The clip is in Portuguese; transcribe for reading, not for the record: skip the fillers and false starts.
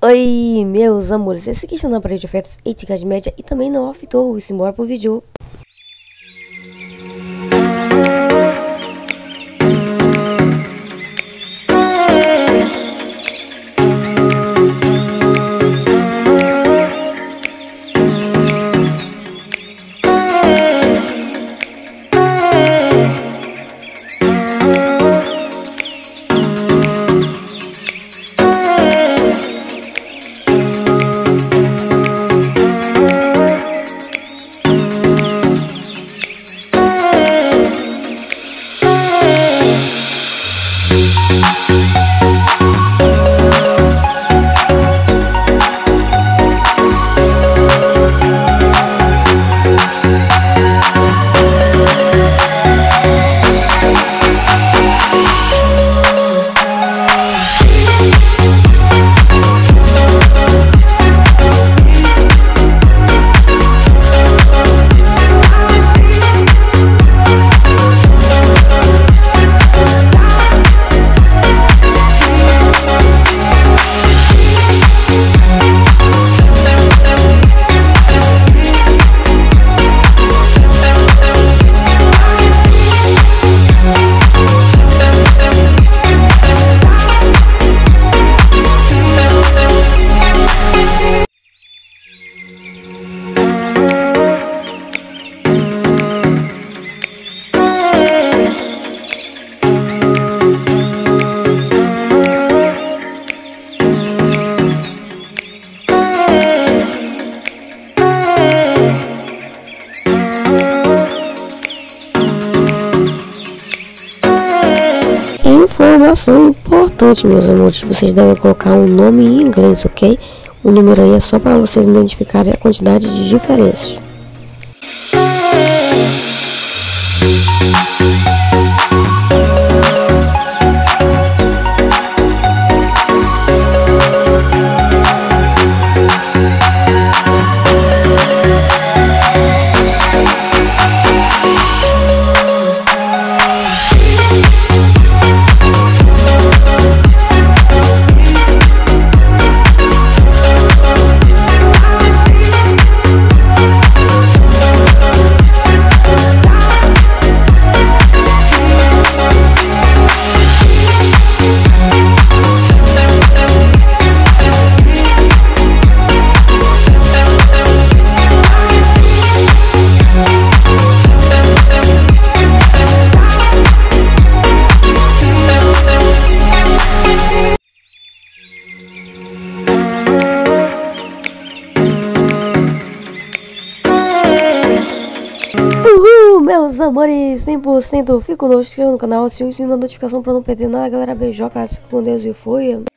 Oi, meus amores, esse aqui está na parede de efeitos Edgar de média e também não afetou isso, embora pro vídeo. Informação importante, meus amores, vocês devem colocar um nome em inglês, ok? O número aí é só para vocês identificarem a quantidade de diferenças. Meus amores, 100% fica conosco, inscreva no canal, acione o sininho da notificação para não perder nada, galera. Beijoca, com Deus e fui.